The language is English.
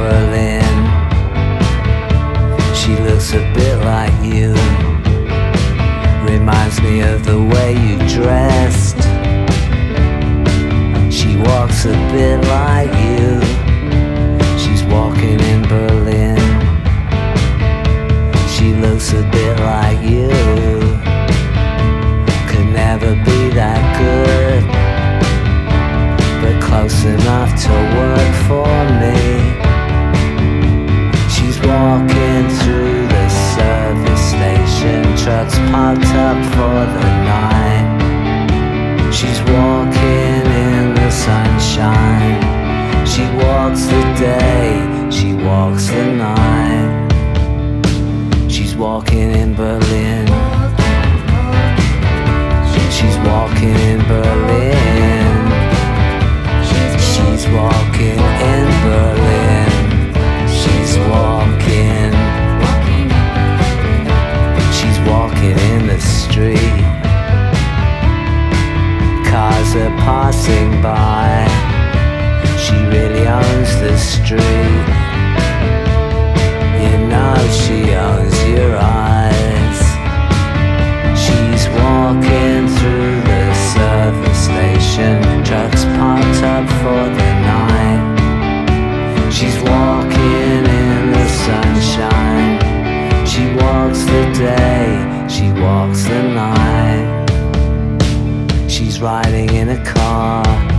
Berlin. She looks a bit like you, reminds me of the way you dressed. She walks a bit like you, she's walking in Berlin. She looks a bit like you, could never be that good, but close enough to work for me. She's walking through the service station, trucks parked up for the night. She's walking in the sunshine, she walks the day, she walks the night. She's walking in Berlin. She's walking in Berlin. She's walking in Berlin. She's walking. She's walking in the street. Cars are passing by. She really owns the street. You know she owns your eyes. She's walking through the service station, trucks parked up for the night. She's walking in the sunshine, she walks the day, she walks the night. She's riding in a car,